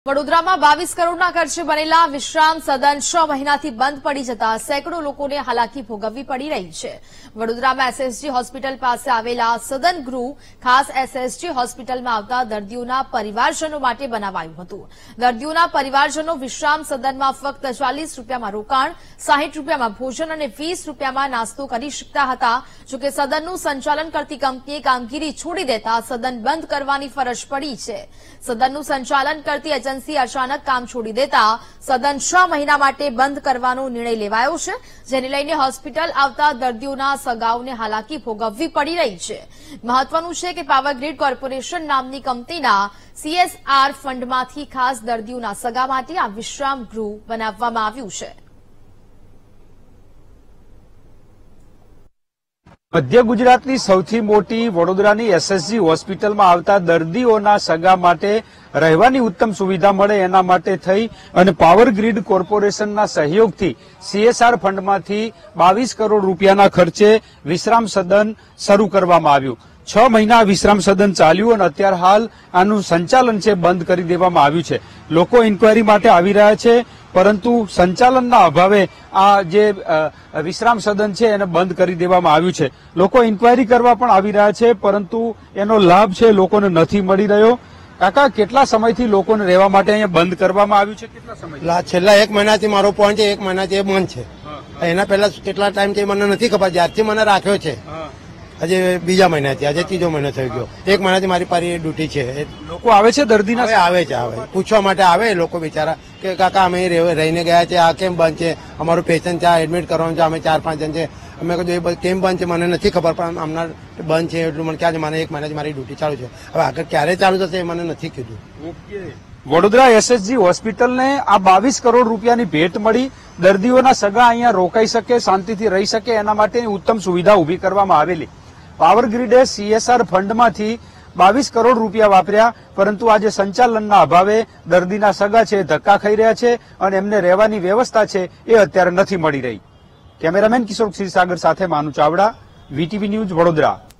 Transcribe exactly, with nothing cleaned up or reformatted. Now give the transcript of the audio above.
વડોદરામાં બાવીસ કરોડના ખર્ચે બનેલા વિશ્રામ સદન છ મહિનાથી બંધ પડી જતા સેંકડો લોકોને હાલાકી ભોગવવી પડી રહી છે। વડોદરામાં એસએસજી હોસ્પિટલ પાસે આવેલા સદન ગૃહ ખાસ એસએસજી હોસ્પિટલમાં આવતા દર્દીઓના પરિવારજનો માટે બનાવાયું હતું। દર્દીઓના પરિવારજનો વિશ્રામ સદનમાં ફક્ત ચાલીસ રૂપિયામાં રોકાણ, સાહીઠ રૂપિયામાં ભોજન અને વીસ રૂપિયામાં નાસ્તો કરી શકતા હતા। જોકે સદનનું સંચાલન કરતી કંપનીએ કામગીરી છોડી દેતા સદન બંધ કરવાની ફરજ પડી છે। સદનનું સંચાલન કરતી એજન્સી અચાનક કામ છોડી દેતા સદન છ મહિના માટે બંધ કરવાનો નિર્ણય લેવાયો છે, જેને લઈને હોસ્પિટલ આવતા દર્દીઓના સગાઓને હાલાકી ભોગવવી પડી રહી છે। મહત્વનું છે કે પાવર ગ્રીડ કોર્પોરેશન નામની કંપનીના સીએસઆર ફંડમાંથી ખાસ દર્દીઓના સગા માટે આ વિશ્રામ ગૃહ બનાવવામાં આવ્યું છે। મધ્ય ગુજરાતની સૌથી મોટી વડોદરાની એસએસજી હોસ્પિટલમાં આવતા દર્દીઓના સગા માટે રહેવાની ઉત્તમ સુવિધા મળે એના માટે થઈ અને પાવર ગ્રીડ કોર્પોરેશનના સહયોગથી સીએસઆર ફંડમાંથી બાવીસ કરોડ રૂપિયાના ખર્ચે વિશ્રામ સદન શરૂ કરવામાં આવ્યું। છ મહિના વિશ્રામ સદન ચાલ્યું અને અત્યારે હાલ આનું સંચાલન છે બંધ કરી દેવામાં આવ્યું છે। લોકો ઇન્કવાયરી માટે આવી રહ્યા છે, પરંતુ સંચાલનના અભાવે આ જે વિશ્રામ સદન છે એને બંધ કરી દેવામાં આવ્યું છે। લોકો ઇન્કવાયરી કરવા પણ આવી રહ્યા છે, પરંતુ એનો લાભ છે લોકોને નથી મળી રહ્યો। કાકા, કેટલા સમયથી લોકોને રહેવા માટે અહીંયા બંધ કરવામાં આવ્યું છે? કેટલા સમય? છેલ્લા એક મહિનાથી મારો પોઈન્ટ છે, એક મહિનાથી એ બંધ છે। એના પહેલા કેટલા ટાઈમથી મને નથી ખબર, જ્યારથી મને રાખ્યો છે આજે બીજા મહિનાથી, આજે ત્રીજો મહિનો થઈ ગયો। એક મહિનાથી મારી પારી ડ્યુટી છે। લોકો આવે છે દર્દીના? આવે છે, આવે પૂછવા માટે આવે લોકો બિચારા કે કાકા અમે રહીને ગયા છે, આ કેમ બંધ છે, અમારું પેશન્ટ છે, આ એડમિટ કરવાનું છે, અમે ચાર પાંચ જણ છે। અમે કીધું એ કેમ બંધ છે મને નથી ખબર, પણ હમણાં બંધ છે એટલું મને ક્યાં છે, મને એક મહિનાથી મારી ડ્યુટી ચાલુ છે। હવે આગળ ક્યારે ચાલુ થશે એ મને નથી કીધું। વડોદરા એસએસજી હોસ્પિટલને આ બાવીસ કરોડ રૂપિયાની ભેટ મળી। દર્દીઓના સગા અહીંયા રોકાઈ શકે, શાંતિથી રહી શકે એના માટેની ઉત્તમ સુવિધા ઉભી કરવામાં આવેલી। પાવર ગ્રીડે સીએસઆર ફંડમાંથી બાવીસ કરોડ રૂપિયા વાપર્યા, પરંતુ આજે સંચાલનના અભાવે દર્દીના સગા છે ધક્કા ખાઈ રહ્યા છે અને એમને રહેવાની વ્યવસ્થા છે એ અત્યારે નથી મળી રહી। કેમેરામેન કિશોર ક્ષીરસાગર સાથે માનુ ચાવડા, વીટીવી ન્યૂઝ, વડોદરા।